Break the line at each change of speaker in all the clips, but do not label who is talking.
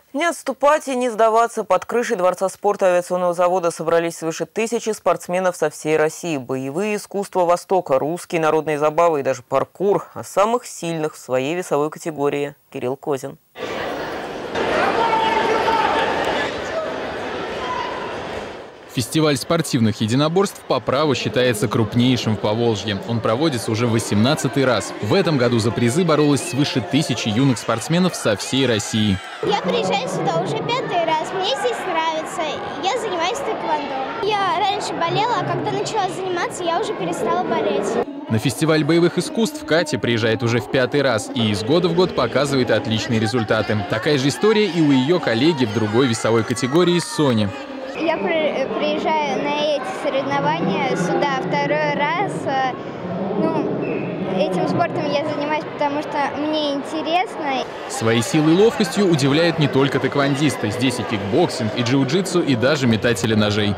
Не отступать и не сдаваться. Под крышей Дворца спорта авиационного завода собрались свыше 1000 спортсменов со всей России. Боевые искусства Востока, русские народные забавы и даже паркур. О самых сильных в своей весовой категории Кирилл Козин.
Фестиваль спортивных единоборств по праву считается крупнейшим в Поволжье. Он проводится уже 18-й раз. В этом году за призы боролось свыше 1000 юных спортсменов со всей России.
Я приезжаю сюда уже 5-й раз. Мне здесь нравится. Я занимаюсь тэквондо. Я раньше болела, а когда начала заниматься, я уже перестала болеть.
На фестиваль боевых искусств Катя приезжает уже в 5-й раз и из года в год показывает отличные результаты. Такая же история и у ее коллеги в другой весовой категории Сони.
Я приезжаю на эти соревнования сюда 2-й раз. Этим спортом я занимаюсь, потому что мне интересно.
Своей силой и ловкостью удивляют не только тэквондисты. Здесь и кикбоксинг, и джиу-джитсу, и даже метатели ножей.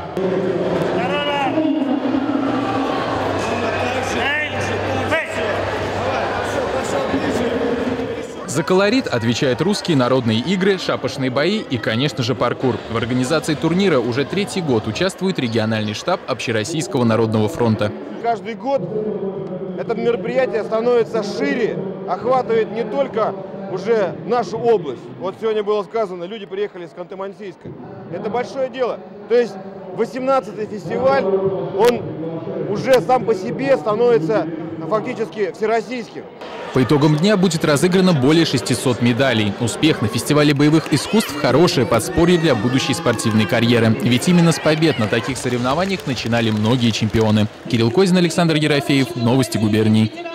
За колорит отвечают русские народные игры, шапошные бои и, конечно же, паркур. В организации турнира уже 3-й год участвует региональный штаб Общероссийского народного фронта.
Каждый год это мероприятие становится шире, охватывает не только уже нашу область. Вот сегодня было сказано, люди приехали с Ханты-Мансийска. Это большое дело. То есть 18-й фестиваль, он уже сам по себе становится фактически всероссийским.
По итогам дня будет разыграно более 600 медалей. Успех на фестивале боевых искусств – хорошее подспорье для будущей спортивной карьеры. Ведь именно с побед на таких соревнованиях начинали многие чемпионы. Кирилл Козин, Александр Ерофеев. Новости губерний.